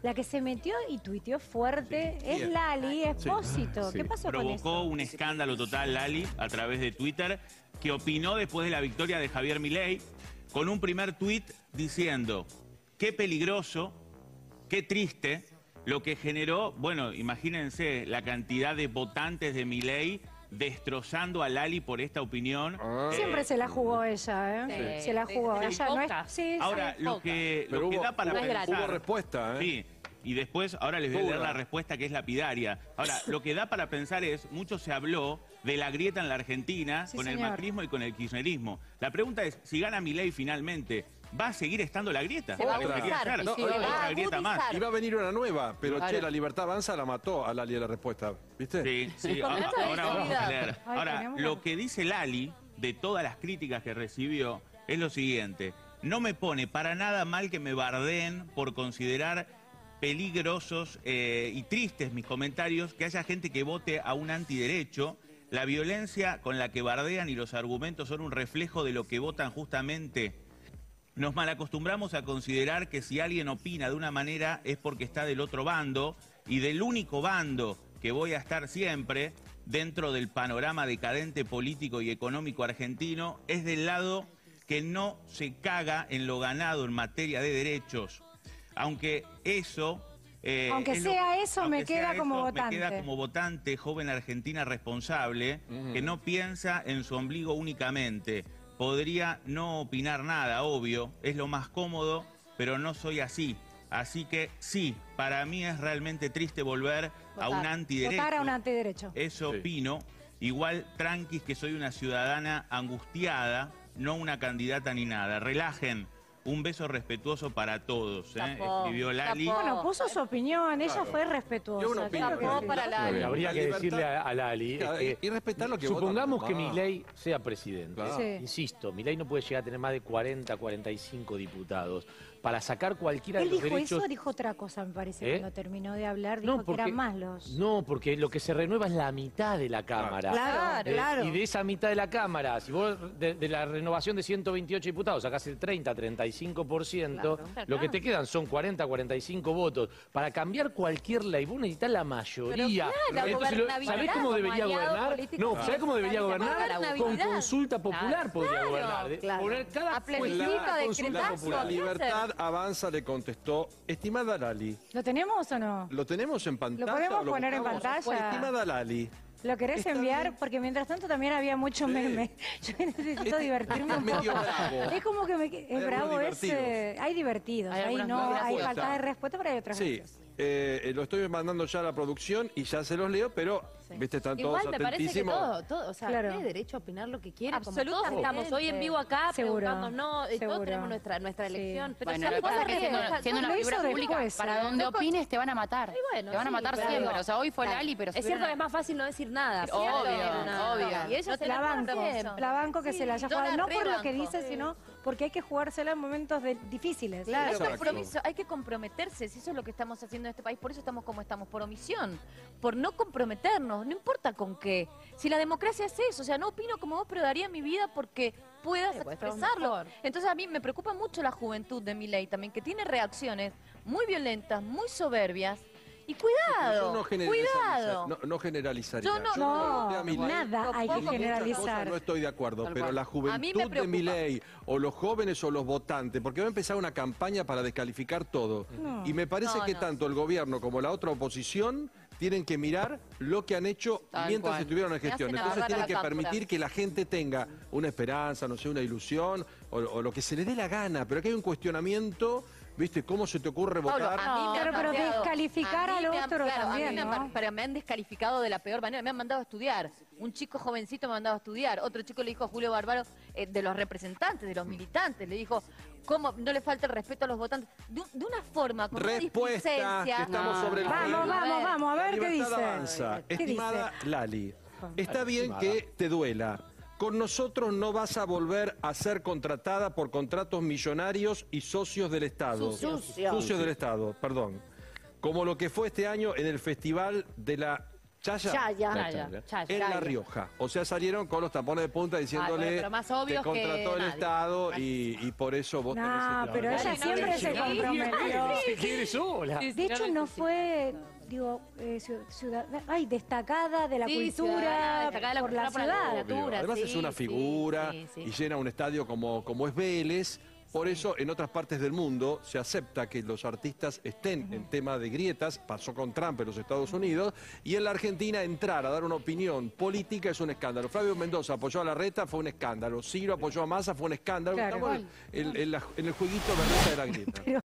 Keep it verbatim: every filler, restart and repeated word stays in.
La que se metió y tuiteó fuerte Sí. es Bien. Lali Espósito. Sí. ¿Qué pasó Provocó con eso? un escándalo total, Lali, a través de Twitter, que opinó después de la victoria de Javier Milei, con un primer tuit diciendo, qué peligroso, qué triste, lo que generó, bueno, imagínense la cantidad de votantes de Milei destrozando a Lali por esta opinión. Ah. Siempre Eh, se la jugó ella, ¿eh? Sí. Se la jugó. De- de Ella no es... pocas. Sí, Ahora, sí. lo que, Pero lo que hubo, da para hubo- pensar... hubo respuesta, ¿eh? Sí, y después, ahora les voy a leer Dura. la respuesta que es lapidaria. Ahora, lo que da para pensar es, mucho se habló de la grieta en la Argentina Sí, con el señor. macrismo y con el kirchnerismo. La pregunta es, si gana Milei finalmente, ¿va a seguir estando la grieta? Se va a Porque debería agudizar, ser no, otra va a grieta más. agudizar. Iba a venir una nueva, pero Claro. che, la Libertad Avanza la mató a Lali de la respuesta, ¿viste? Sí, sí, Con ahora, esta ahora vamos a visibilidad. leer. Ay, Ahora, tenemos lo la- que dice Lali, de todas las críticas que recibió, es lo siguiente. No me pone para nada mal que me bardeen por considerar peligrosos eh, y tristes mis comentarios, que haya gente que vote a un antiderecho. La violencia con la que bardean y los argumentos son un reflejo de lo que votan justamente. Nos malacostumbramos a considerar que si alguien opina de una manera es porque está del otro bando, y del único bando que voy a estar siempre dentro del panorama decadente político y económico argentino es del lado que no se caga en lo ganado en materia de derechos. Aunque eso... eh, Aunque es lo- sea eso, me aunque queda sea como eso, votante. Me queda como votante, joven argentina responsable, que no piensa en su ombligo únicamente. Podría no opinar nada, obvio, es lo más cómodo, pero no soy así. Así que sí, para mí es realmente triste volver a un Votar. antiderecho. Votar a un antiderecho. Eso Sí. opino. Igual, tranquis, que soy una ciudadana angustiada, no una candidata ni nada. Relajen. Un beso respetuoso para todos, ¿eh? Chapó, Escribió Lali. chapó. Bueno, puso su opinión, ella Claro. fue Yo una respetuosa. opinión. claro que Chapó sí. para la- Muy bien, habría La que libertad- decirle a, a Lali Claro, es que y respetar lo que supongamos votan que los demás. Milei sea presidente. Claro. Sí. Insisto, Milei no puede llegar a tener más de cuarenta, cuarenta y cinco diputados. Para sacar cualquiera Él de los dijo derechos... eso, dijo otra cosa, me parece, ¿Eh? cuando terminó de hablar, dijo que eran más los... No, porque lo que se renueva es la mitad de la Cámara. Claro, Eh, claro. Y de esa mitad de la Cámara, si vos de, de la renovación de ciento veintiocho diputados sacás el treinta, treinta y cinco por ciento, Claro. lo que te quedan son cuarenta, cuarenta y cinco votos. Para cambiar cualquier ley, vos necesitas la mayoría. Pero claro, Entonces, lo- gobernabilidad ¿sabés cómo como debería aliado gobernar? político. No, Claro. ¿sabés cómo debería gobernar? Gobernabilidad. Con consulta popular Claro. podría Claro. gobernar. De- Claro. Poner cada A plebiscito, cada consulta decretazo. popular. La Libertad Avanza le contestó, estimada Lali, ¿Lo tenemos o no? ¿lo tenemos en pantalla? ¿Lo podemos o lo poner en buscamos? pantalla? Estimada Lali, ¿Lo querés Está enviar? bien. Porque mientras tanto también había mucho Sí. meme. Yo necesito Este- divertirme un este es poco. medio bravo. Es como que me, es algunos bravo ese. divertidos. Hay divertidos, Hay hay, algunos no, hay graciosos. falta de respeto, pero hay otras sí, gracias. eh, eh, lo estoy mandando ya a la producción y ya se los leo, pero, viste, están todos Igual me parece que atentísimos. todo, todo, o sea, Claro. tiene derecho a opinar lo que quiera. Absolutamente. Como todos estamos hoy en vivo acá, Seguro. preguntándonos, y todos Seguro. tenemos nuestra, nuestra Sí. elección. Pero Bueno, si lo que pasa es que algo siendo, pasa- siendo lo una hizo figura pública, después, para ¿eh? donde Loco- opines te van a matar. Y bueno, te van a sí, matar claro. siempre. O sea, hoy fue Claro. Lali, pero Es cierto subieron que es más fácil no decir nada. Obvio, ¿cierto? obvio. Y ella se La la banco, banco. la banco que Sí, se la haya yo jugado, la no por lo que rebanco. dice, sino porque hay que jugársela en momentos de- difíciles. Claro, hay Exacto. compromiso, hay que comprometerse, si eso es lo que estamos haciendo en este país, por eso estamos como estamos, por omisión, por no comprometernos, no importa con qué. Si la democracia es eso, o sea, no opino como vos, pero daría mi vida porque puedas Sí, pues, expresarlo. mejor. Entonces a mí me preocupa mucho la juventud de Milei también, que tiene reacciones muy violentas, muy soberbias, y cuidado, Yo no generalizaría. cuidado. No, no generalizaría. Yo no- No, voté a Milei. nada hay que En muchas cosas generalizar. no estoy de acuerdo, Tal pero cual. la A mí me juventud de preocupa. Milei o los jóvenes o los votantes, porque va a empezar una campaña para descalificar todo. No. Y me parece No, que no. tanto el gobierno como la otra oposición tienen que mirar lo que han hecho Tal mientras cual. estuvieron en Me gestión. hacen Entonces agarrar tienen a que la cámpora. permitir que la gente tenga una esperanza, no sé, una ilusión o, o lo que se le dé la gana. Pero aquí hay un cuestionamiento, ¿viste? ¿Cómo se te ocurre Pablo, votar? a mí me han Pero- pero planteado- descalificar a mí al me han- otro claro, a mí también, me han ¿no? par- pero me han descalificado de la peor manera, me han mandado a estudiar. Un chico jovencito me ha mandado a estudiar, otro chico le dijo a Julio Bárbaro, eh, de los representantes, de los militantes, le dijo, ¿cómo no le falta el respeto a los votantes? De, de una forma, con una Respuesta, displicencia. que estamos No. sobre el Vamos, río. vamos, vamos, a La ver qué libertad dice. avanza. ¿Qué Estimada dice? Lali, está bien Estimada. que te duela. Con nosotros no vas a volver a ser contratada por contratos millonarios y socios del Estado. Sucios. Sucios del Estado, perdón. Como lo que fue este año en el Festival de la Chaya. Chaya. Chaya. Chaya. En La Rioja. O sea, salieron con los tampones de punta diciéndole bueno, pero más obvio te contrató que el nadie. Estado y, y por eso vos tenés No, el- pero La ella verdad. siempre se comprometió. Se quiere sola. De hecho, no fue, digo, eh, ciu- ciudad, ay, destacada de la Sí, cultura ciudadana, destacada de la por la cultura, por la ciudad. literatura. Obvio. Además sí, es una sí, figura sí, sí. y llena un estadio como, como es Vélez. Por eso en otras partes del mundo se acepta que los artistas estén en tema de grietas, pasó con Trump en los Estados Unidos, y en la Argentina entrar a dar una opinión política es un escándalo. Flavio Mendoza apoyó a Larreta, fue un escándalo. Ciro apoyó a Massa, fue un escándalo. Claro. Estamos en, en- en la- en el jueguito berreta de la grieta.